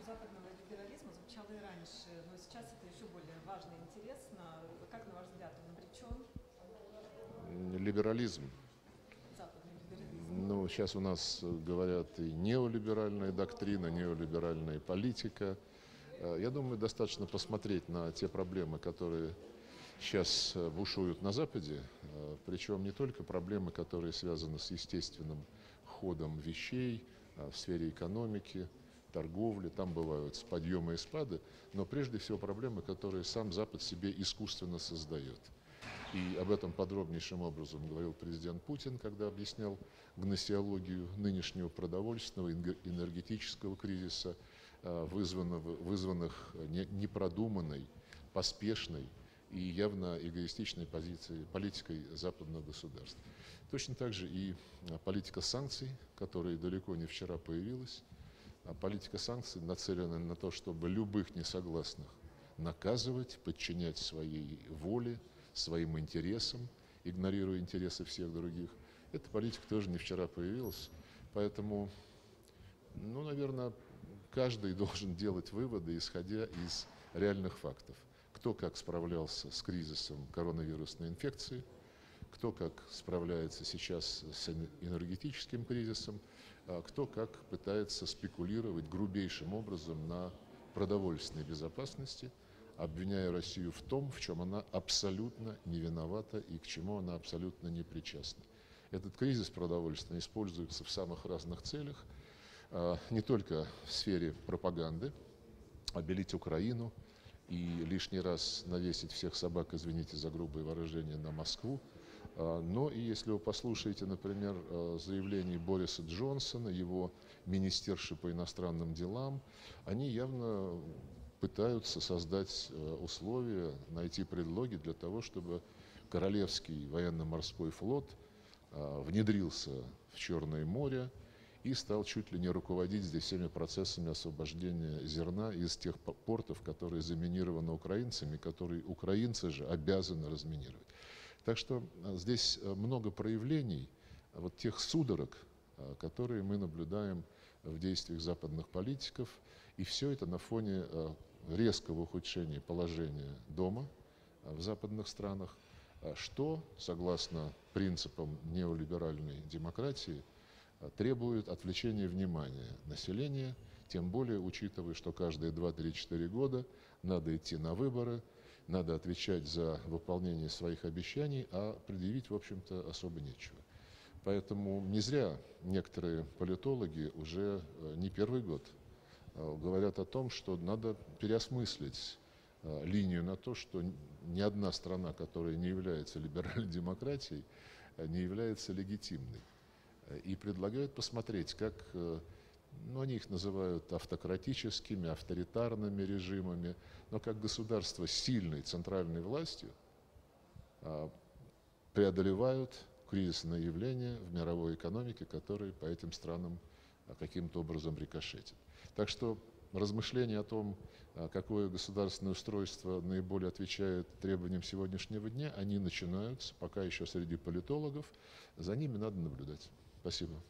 западного либерализма звучало и раньше, но сейчас это еще более важно и интересно. Как, на ваш взгляд, он обречен? Либерализм. Западный либерализм. Ну, сейчас у нас говорят и неолиберальная доктрина, неолиберальная политика. Я думаю, достаточно посмотреть на те проблемы, которые сейчас бушуют на Западе, причем не только проблемы, которые связаны с естественным ходом вещей в сфере экономики, торговли, там бывают подъемы и спады, но прежде всего проблемы, которые сам Запад себе искусственно создает. И об этом подробнейшим образом говорил президент Путин, когда объяснял гносеологию нынешнего продовольственного энергетического кризиса, вызванных непродуманной, поспешной и явно эгоистичной политикой западных государств. Точно так же и политика санкций, которая далеко не вчера появилась. Политика санкций нацелена на то, чтобы любых несогласных наказывать, подчинять своей воле, своим интересам, игнорируя интересы всех других. Эта политика тоже не вчера появилась. Поэтому, наверное, каждый должен делать выводы, исходя из реальных фактов. Кто как справлялся с кризисом коронавирусной инфекции, кто как справляется сейчас с энергетическим кризисом, кто как пытается спекулировать грубейшим образом на продовольственной безопасности, обвиняя Россию в том, в чем она абсолютно не виновата и к чему она абсолютно не причастна. Этот кризис продовольственный используется в самых разных целях, не только в сфере пропаганды, обелить Украину и лишний раз навесить всех собак, извините за грубое выражение, на Москву, но и если вы послушаете, например, заявление Бориса Джонсона, его министерши по иностранным делам, они явно пытаются создать условия, найти предлоги для того, чтобы Королевский военно-морской флот внедрился в Черное море и стал чуть ли не руководить здесь всеми процессами освобождения зерна из тех портов, которые заминированы украинцами, которые украинцы же обязаны разминировать. Так что здесь много проявлений вот тех судорог, которые мы наблюдаем в действиях западных политиков, и все это на фоне резкого ухудшения положения дома в западных странах, что, согласно принципам неолиберальной демократии, требует отвлечения внимания населения, тем более учитывая, что каждые 2-3-4 года надо идти на выборы, надо отвечать за выполнение своих обещаний, а предъявить, в общем-то, особо нечего. Поэтому не зря некоторые политологи уже не первый год говорят о том, что надо переосмыслить линию на то, что ни одна страна, которая не является либеральной демократией, не является легитимной. И предлагают посмотреть, как, они их называют автократическими, авторитарными режимами, но как государство с сильной центральной властью преодолевают кризисные явления в мировой экономике, которые по этим странам каким-то образом рикошетят. Так что размышления о том, какое государственное устройство наиболее отвечает требованиям сегодняшнего дня, они начинаются, пока еще среди политологов, за ними надо наблюдать. Спасибо.